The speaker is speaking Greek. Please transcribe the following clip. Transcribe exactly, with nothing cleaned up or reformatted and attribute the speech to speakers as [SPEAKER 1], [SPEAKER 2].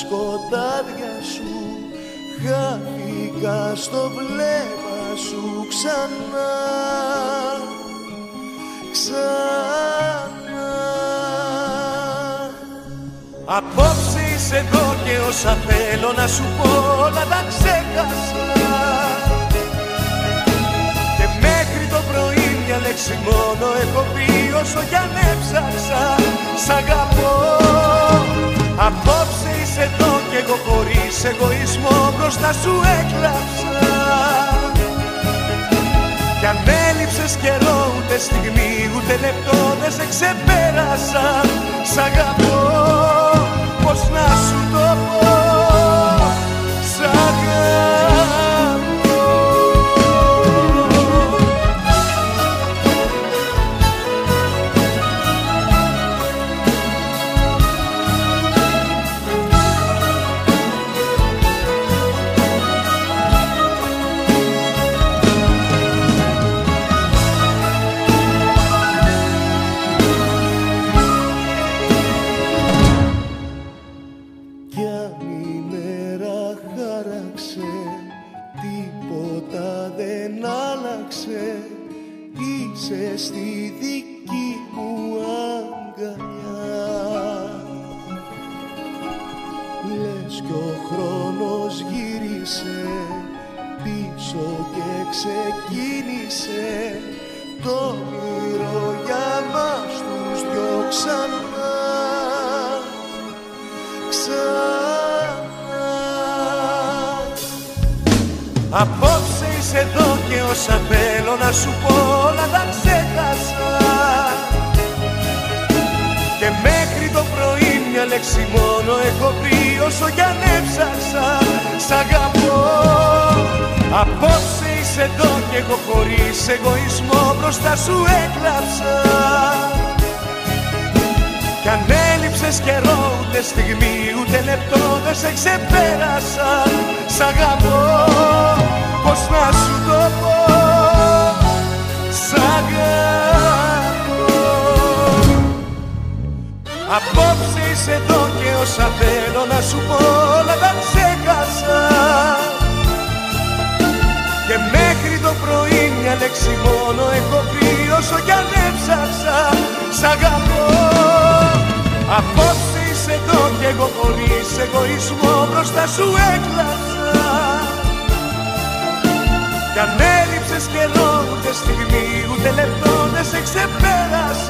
[SPEAKER 1] σκοτάδια σου, χάθηκα στο βλέμμα σου ξανά, ξανά. Απόψε είσαι εδώ και όσα θέλω να σου πω όλα τα ξέχασα, και μέχρι το πρωί μια λέξη μόνο έχω πει όσο κι αν έψαξα. Σ' αγαπώ. Απόψε είσαι εδώ κι εγώ χωρίς εγωισμό μπροστά σου έκλαψα, κι αν έλειψες καιρό ούτε στιγμή ούτε λεπτό δεν σε ξεπέρασα. Σ' αγαπώ, πώς να σου το πω, σ' αγαπώ. Είσαι στη δική μου αγκαλιά, λες κι ο χρόνος γύρισε πίσω και ξεκίνησε το όνειρο για μας τους δυο ξανά, ξανά. Απόψε είσαι εδώ και όσα θέλω να σου πω όλα τα ξέχασα, και μέχρι το πρωί μια λέξη μόνο έχω βρει όσο κι αν έψαξα. Σ' αγαπώ. Απόψε είσαι εδώ και εγώ χωρίς εγωισμό μπροστά σου έκλαψα, κι αν έλειψες καιρό ούτε στιγμή ούτε λεπτό δεν σε ξεπέρασα. Σ' αγαπώ, πώς να σου το πω, σ' αγαπώ. Απόψε είσαι εδώ και όσα θέλω να σου πω όλα τα ξέχασα, και μέχρι το πρωί μια λέξη μόνο έχω πει όσο κι αν έψαξα. Σ' αγαπώ. Απόψε είσαι εδώ κι εγώ χωρίς εγωισμό μπροστά σου έκλαψα, κι αν έλειψες καιρό ούτε στιγμή ούτε λεπτό δεν σε ξεπέρασα.